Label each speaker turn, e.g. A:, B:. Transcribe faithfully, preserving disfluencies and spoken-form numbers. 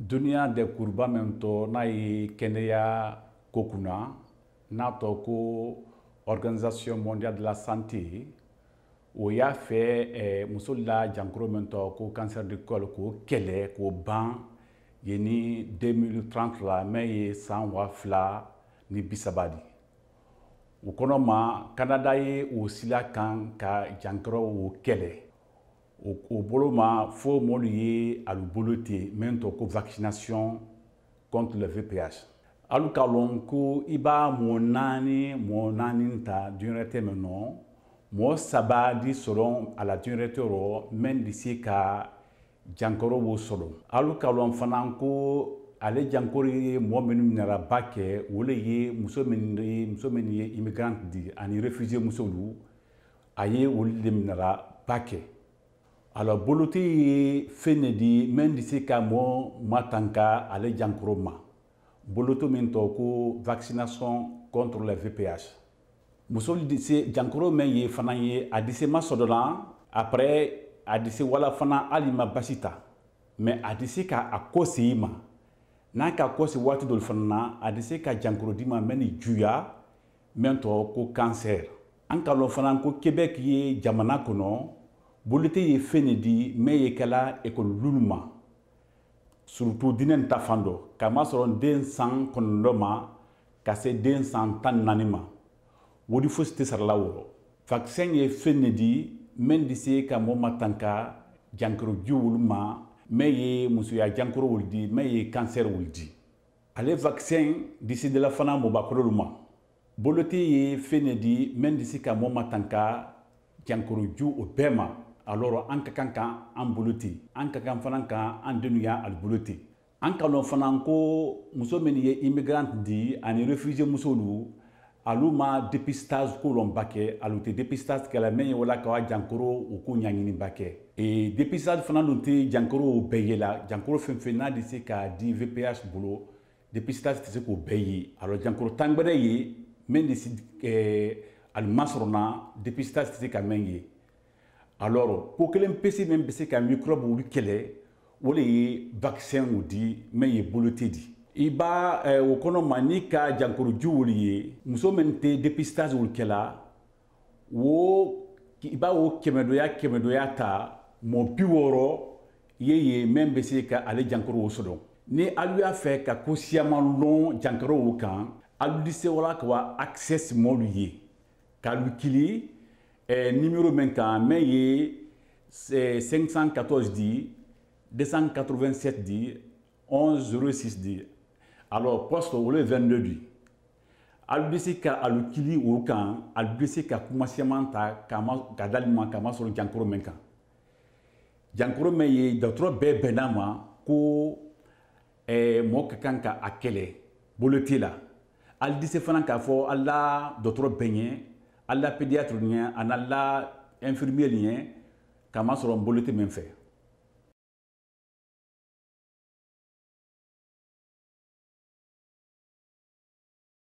A: Dunia de kurba mento na ye kɛnɛya ko kunna n'a tɔ ko Organisation mondiale de la santé o y'a fɛ eh, muso la jankoro min tɔ ko cancer du col k'o kɛlɛ k'o ban ye ni deux mille trente la mɛ ye san wa fila ni bi saba di o kɔnɔ ma Canada ye o sila kan ka jankoro o kɛlɛ o, o bolo ma fo molu ye alu bolo ten min tɔ ko vaccination contre le V P H alu ka lɔn ko i b'a mɔgɔ naani mɔgɔ naani ta diɲɛnatigɛ min nɔ mɔgɔ saba di sɔrɔ a la diɲɛnatigɛ rɔ min de se ka jankoro o sɔrɔ alu ka lɔn fana ko ale jankoro ye mɔgɔ minnu minɛra ba kɛ o le ye muso minnu ye muso minnu ye immigrant di ani réfugié musolu a ye olu de minɛra ba kɛ alors boloti ye fɛn de di min de se ka mɔgɔ matanka ale jankoro ma boloto min tɔ ko vaccination contre le V P H muso se jankoro min ye fana ye a dise ma sɔrɔ la après a dise wala fana hali ma basi ta mais a dise ka a ko se i ma n'a ka ko se waati dɔ fana na a dise ka jankoro di ma min ni juya min tɔ ko cancer an ka lɔn fana ko Québec ye jamana kɔnɔ bolite ye fɛn de di min ye kɛla école ma surtout diinɛ ta fan dɔ k'a sɔrɔ den san kɔnɔntɔn ma ka se den san tan naani ma o de fosi tɛ sara la wɔrɔ vaccin ye fɛn de di min de se ka mɔgɔ matanka jankoro ju olu ma min ye musoya jankoro wuli di min ye cancer wuli di ale vaccin disidela fana mɔbakɔrɔlu ma boloti ye fɛn de di min de se ka mɔgɔ matanka jankoro ju o bɛɛ ma alors an ka kan kan an bolo ten an ka kan fana kan an denw y'a ali bolo ten an ka lɔn fana ko muso min ye immigrant di ani réfugié musolu alu ma dépistage ko lɔn ba kɛ alu tɛ dépistage kɛla min ye wala ka jankoro o ko ɲaɲini ba kɛ et dépistage fana dun tɛ jankoro o bɛɛ ye la jankoro fɛn fɛn n'a de se k'a di V P H bolo dépistage tɛ se k'o bɛɛ ye alors jankoro tan gbɛrɛ ye min de se eh, alu ma sɔrɔ na dépistage tɛ se ka min ye alors ko kelen pesi min bɛ se ka microbe olu kɛlɛ o de ye vaccin o di min ye bolote di i b'a eh, o kɔnɔ ma n'i ka jankoro ju wuli ye muso min tɛ dépistage olu kɛla o i b'a o kɛmɛdoya kɛmɛdoya ta mɔ bi wɔɔrɔ ye ye min bɛ se ka ale jankoro o sɔrɔ ni alu y'a fɛ ka ko siyaman lɔn jankoro o kan alu di se wala ka wa accès mɔlu ye k'alu kili Eh, numéro min kan min ye cinq cent quatorze di deux cent quatre-vingt-sept di onze zéro six di alors poste o le vingt-deux di alu bɛ se ka alu kili o kan alu bɛ se ka kuma siyaman ta ka dali ma ka ma sɔrɔ jankoro min kan jankoro min ye dɔgɔtɔrɔ bɛɛ bɛnna ma ko eh, mɔgɔ ka kan ka a kɛlɛ bolote la alu bɛ se fana k'a fɔ ala dɔgɔtɔrɔ bɛɛ ɲɛ alla pédiatre ɲɛ a n'alla infirmier ɲɛ k'a ma sɔrɔ bolote min fɛ